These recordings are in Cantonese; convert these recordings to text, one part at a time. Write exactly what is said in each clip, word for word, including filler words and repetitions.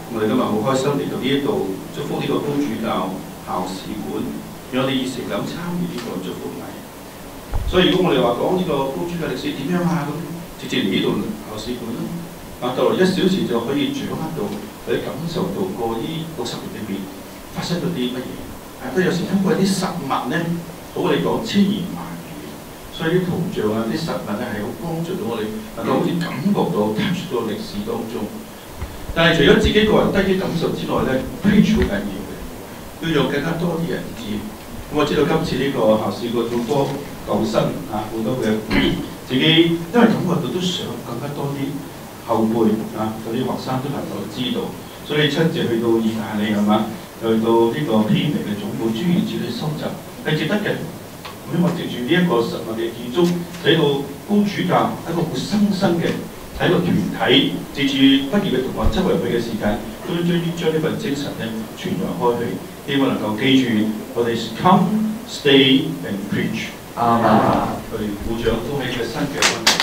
我哋今日好開心嚟到呢一度祝福呢個公主教校史館，讓我哋熱誠咁參與呢個祝福禮。所以如果我哋話講呢個公主教歷史點樣啊，咁直接嚟呢度校史館啦，啊到來一小時就可以掌握到，可以感受到過呢六十年裏邊發生咗啲乜嘢。啊，都有時通過啲實物咧，好我哋講千言萬語，所以啲圖像啊、啲實物咧係好幫助到我哋，能夠好似感覺到 touch 到歷史當中。但係除咗自己個人得啲感受之外咧 ，preach 好緊要嘅，要讓更加多啲人知。咁我知道今次呢個校史館好多舊生啊，好多嘅自己，因為感覺到都想更加多啲後輩啊，嗰啲學生都能夠知道，所以親自去到意大利係嘛，去到呢個偏離嘅總部專業處去收集，係值得嘅。咁希望藉住呢一個實物嘅建築，使到公主教一個活生生嘅。喺個團體，藉住畢業嘅同學周圍去嘅時間，都將將呢份精神咧傳揚開去，希望能夠記住我哋 come, stay and preach。啱啊！我哋鼓掌，恭喜呢個新嘅運動。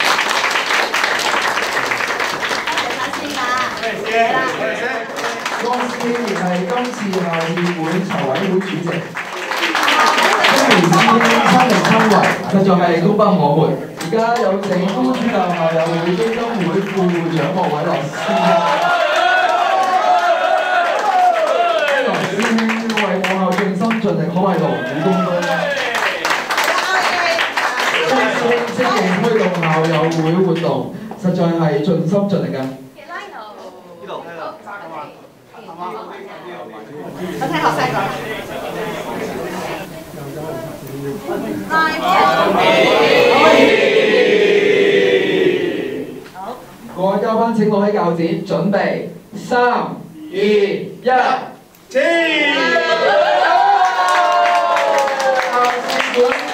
多謝曬先啦，多謝曬。郭思亦係今次校議會籌委會主席。今年師兄親力親為，實在係功不可沒。而家有請公主教校友會基金會副會長莫偉樂師兄。樂師兄為母校盡心盡力，可謂勞苦功高。張師兄積極推動校友會活動，實在係盡心盡力㗎。呢度，我聽學生講。各位嘉賓請攞起鉸剪，準備三、二、一，切！校史館